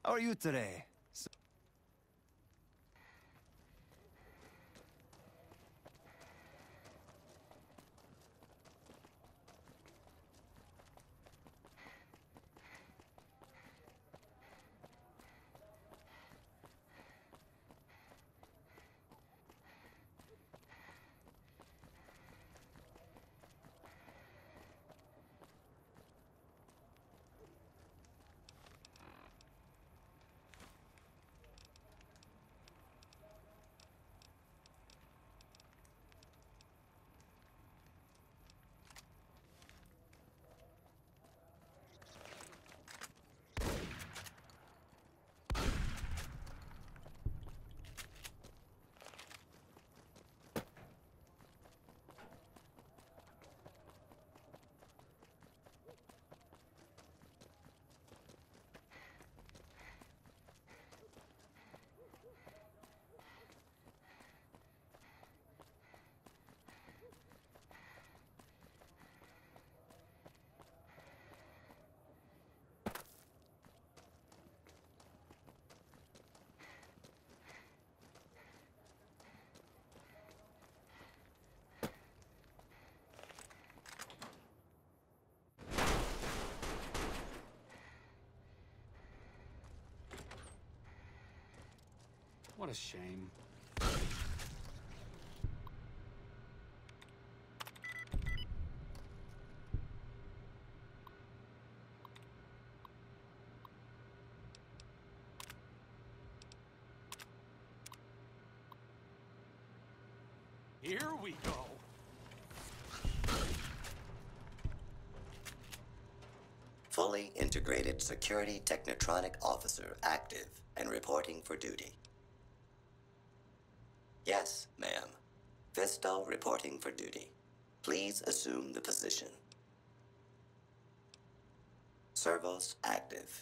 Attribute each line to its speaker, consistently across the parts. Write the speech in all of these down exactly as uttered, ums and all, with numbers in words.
Speaker 1: How are you today? S-
Speaker 2: What a shame. Here we go.
Speaker 3: Fully integrated security technotronic officer active and reporting for duty. Yes, ma'am. Visto reporting for duty. Please assume the position. Servos active.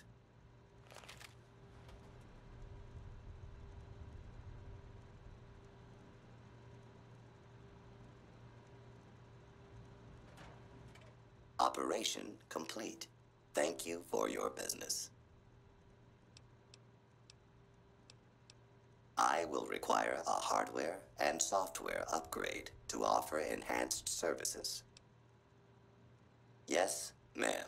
Speaker 3: Operation complete. Thank you for your business. I will require a hardware and software upgrade to offer enhanced services. Yes, ma'am.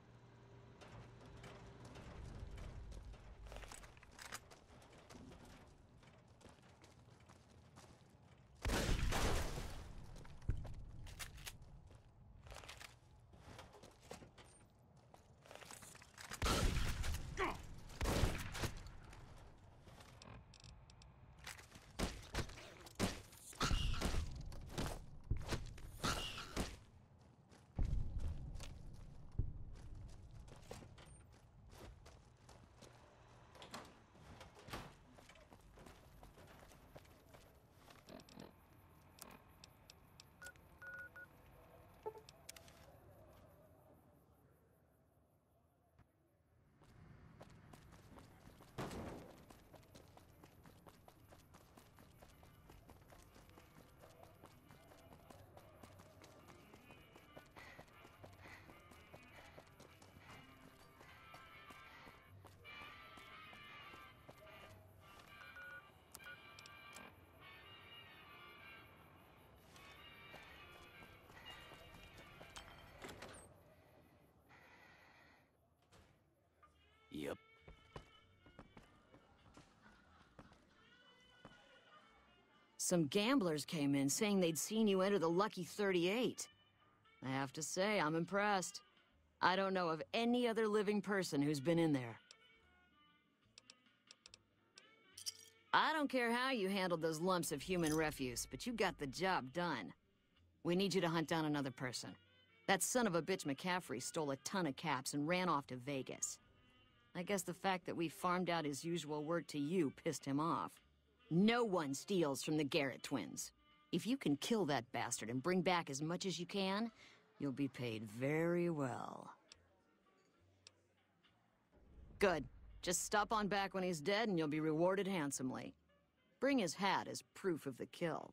Speaker 2: Yep.
Speaker 4: Some gamblers came in saying they'd seen you enter the Lucky thirty-eight. I have to say, I'm impressed. I don't know of any other living person who's been in there. I don't care how you handled those lumps of human refuse, but you got the job done. We need you to hunt down another person. That son of a bitch McCaffrey stole a ton of caps and ran off to Vegas. I guess the fact that we farmed out his usual work to you pissed him off. No one steals from the Garrett twins. If you can kill that bastard and bring back as much as you can, you'll be paid very well. Good. Just stop on back when he's dead and you'll be rewarded handsomely. Bring his hat as proof of the kill.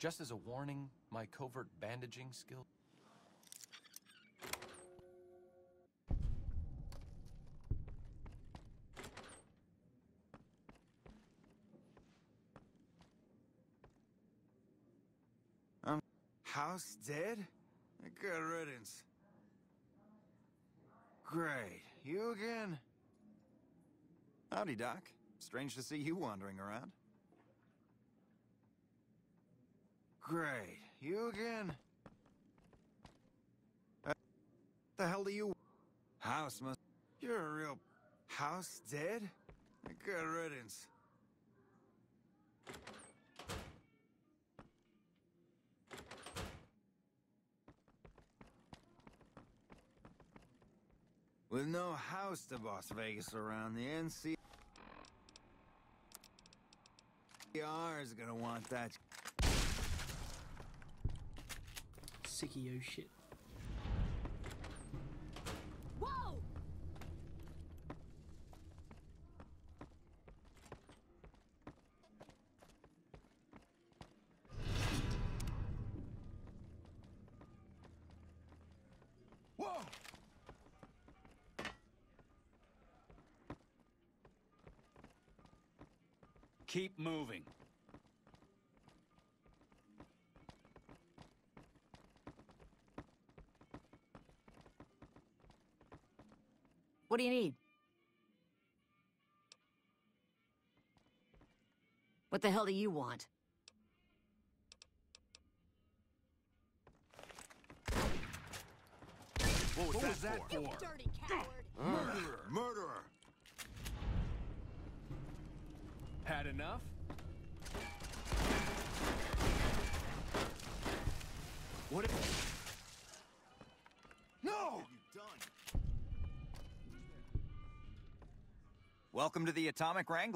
Speaker 1: Just as a warning, my covert bandaging skill...
Speaker 5: Um, house dead? Good riddance. Great. You again? Howdy, Doc. Strange to see you wandering around. Great. You again? Uh, the hell do you... House must... You're a real... House dead? Good riddance. With no house to boss Vegas around, the N C R is gonna want that.
Speaker 6: Sick of your shit.
Speaker 4: Whoa!
Speaker 5: Whoa!
Speaker 2: Keep moving.
Speaker 4: What do you need? What the hell do you want?
Speaker 2: What was,
Speaker 5: What
Speaker 2: that,
Speaker 5: was that
Speaker 2: for?
Speaker 5: for?
Speaker 4: Dirty coward!
Speaker 5: Murderer! Murderer!
Speaker 1: Had enough?
Speaker 5: What if... No! Welcome to the Atomic Wrangler.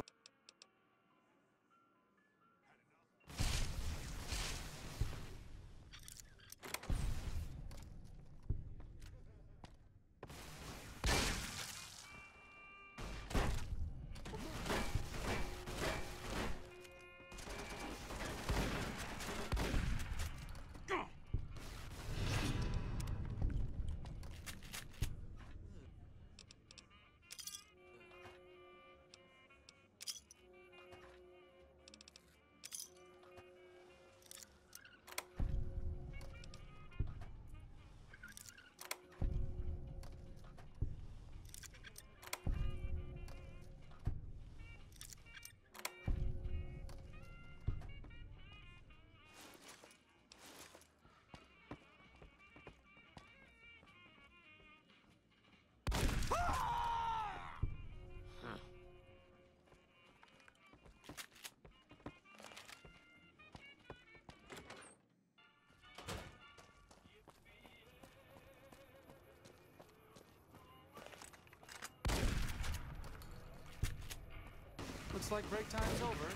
Speaker 2: Looks like break time's over.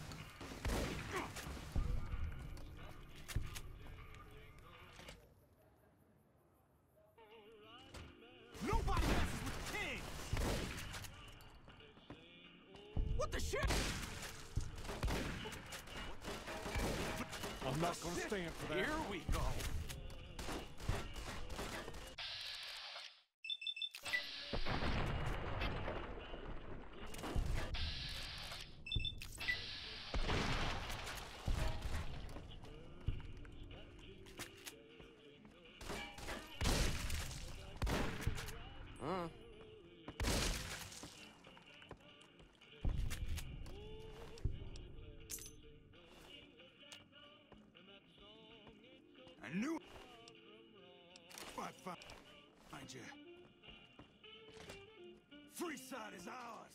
Speaker 5: Nobody messes with the king! What the shit?
Speaker 7: I'm not gonna stand for that.
Speaker 2: Here we go.
Speaker 5: I knew I'd fi- find you. Freeside is ours.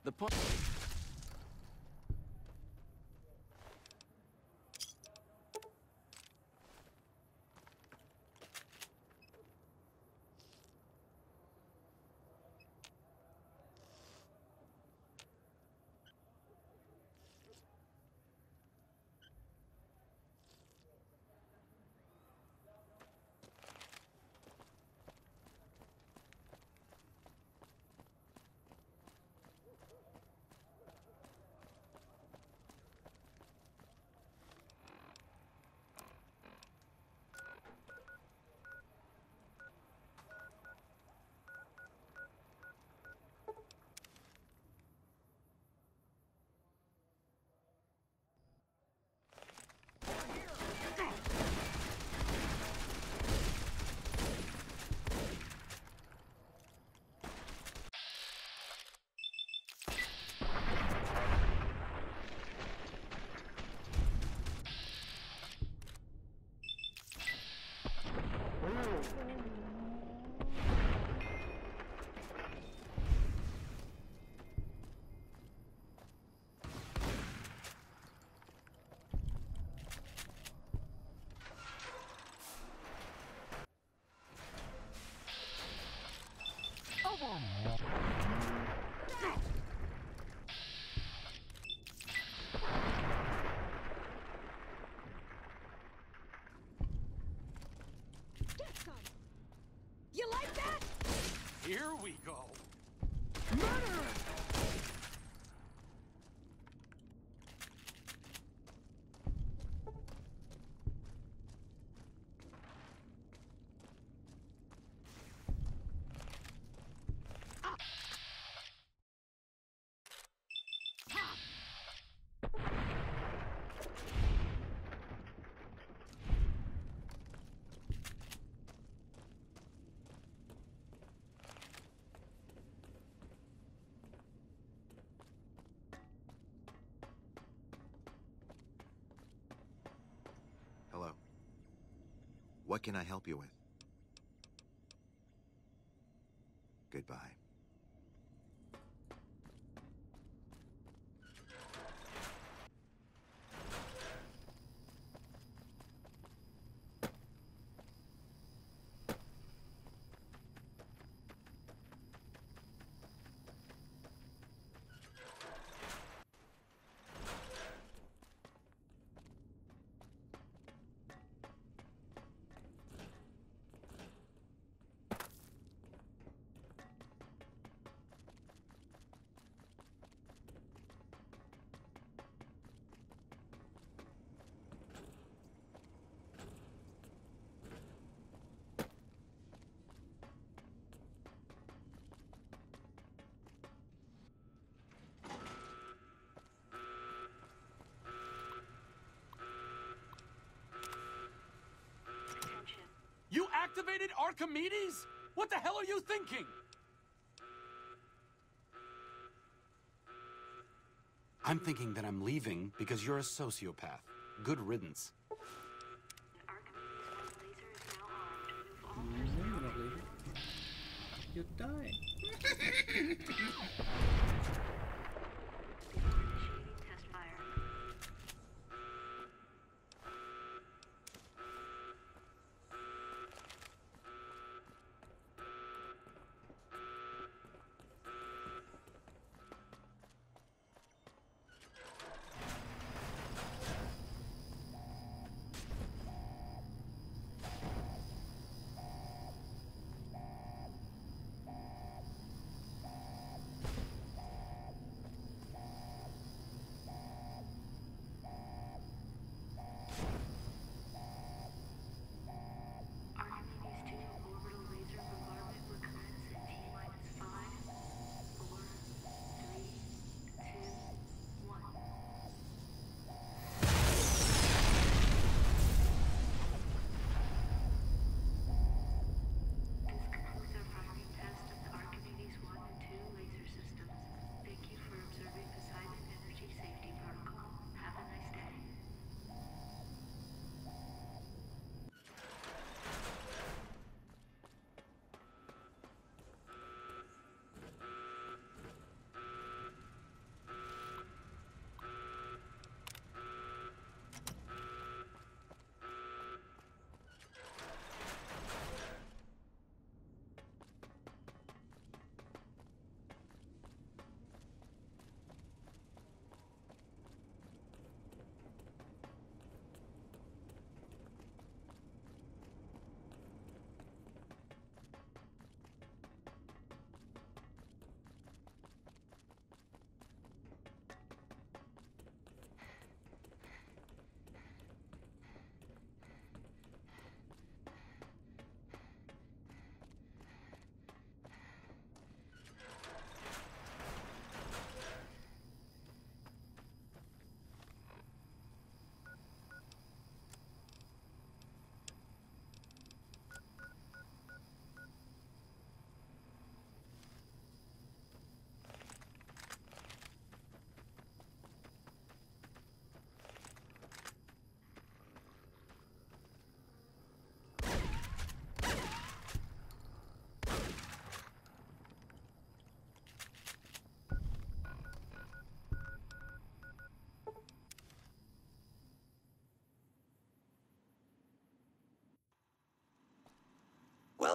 Speaker 2: The point.
Speaker 4: You like that?
Speaker 2: Here we go.
Speaker 7: Hello. What can I help you with? Goodbye.
Speaker 2: You activated Archimedes? What the hell are you thinking? I'm thinking that I'm leaving because you're a sociopath. Good riddance.
Speaker 6: You're dying.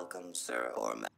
Speaker 3: welcome, sir or ma'am.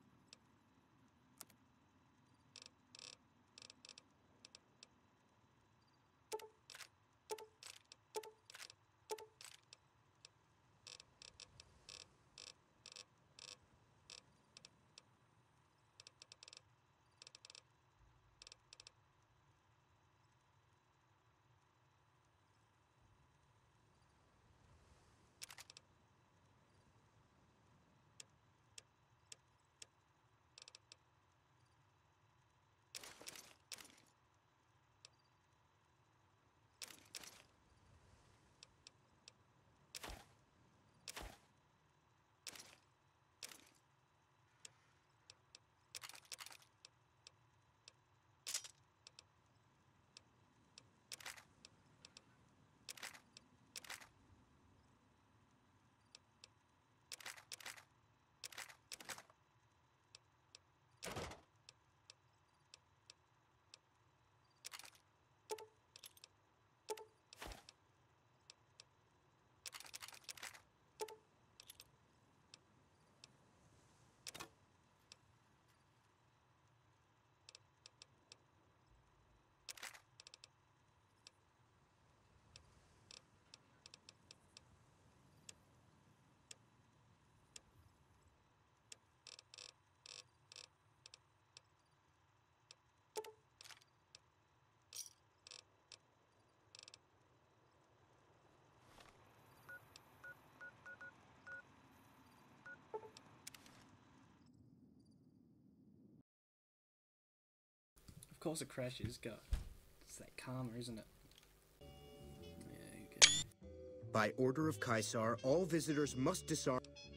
Speaker 6: Of course it crashes, go. It's that karma, isn't it? Yeah, you get it.
Speaker 8: By order of Caesar, all visitors must disarm.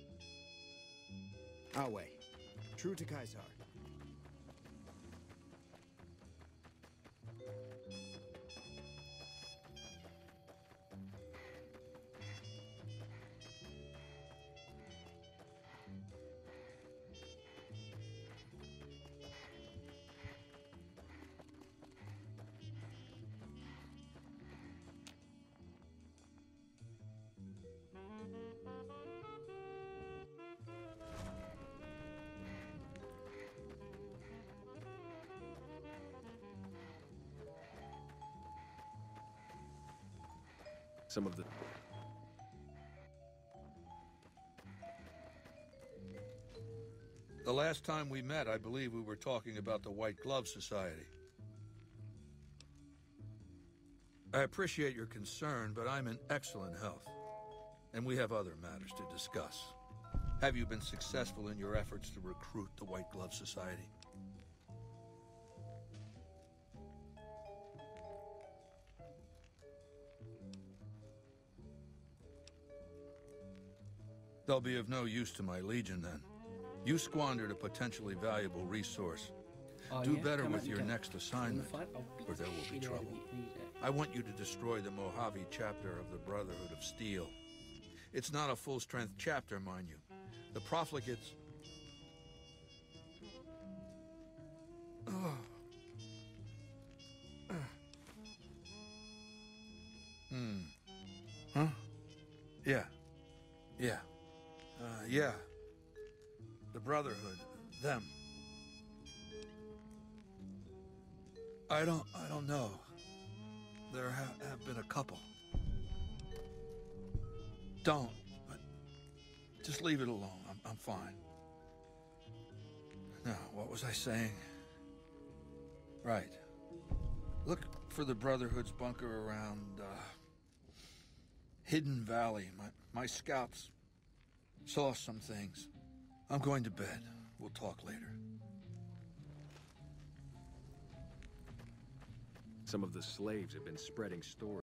Speaker 8: Awe. True to Caesar.
Speaker 9: Some of the...
Speaker 10: The last time we met, I believe we were talking about the White Glove Society. I appreciate your concern, but I'm in excellent health, and we have other matters to discuss. Have you been successful in your efforts to recruit the White Glove Society? They'll be of no use to my Legion, then. You squandered a potentially valuable resource.
Speaker 6: Oh,
Speaker 10: Do
Speaker 6: yeah?
Speaker 10: better
Speaker 6: Come
Speaker 10: with
Speaker 6: on,
Speaker 10: your
Speaker 6: come.
Speaker 10: next assignment,
Speaker 6: Fight? I'll beat
Speaker 10: or there
Speaker 6: the
Speaker 10: will be
Speaker 6: shit out of
Speaker 10: trouble.
Speaker 6: you. Need
Speaker 10: I want you to destroy the Mojave chapter of the Brotherhood of Steel. It's not a full-strength chapter, mind you. The profligates... Oh. Hmm. Huh? Yeah. Yeah. Uh, yeah. The Brotherhood. Them. I don't... I don't know. There ha have been a couple. Don't. But just leave it alone. I'm, I'm fine. Now, what was I saying? Right. Look for the Brotherhood's bunker around, uh... Hidden Valley. My, my scouts saw some things. I'm going to bed. We'll talk later.
Speaker 9: Some of the slaves have been spreading stories.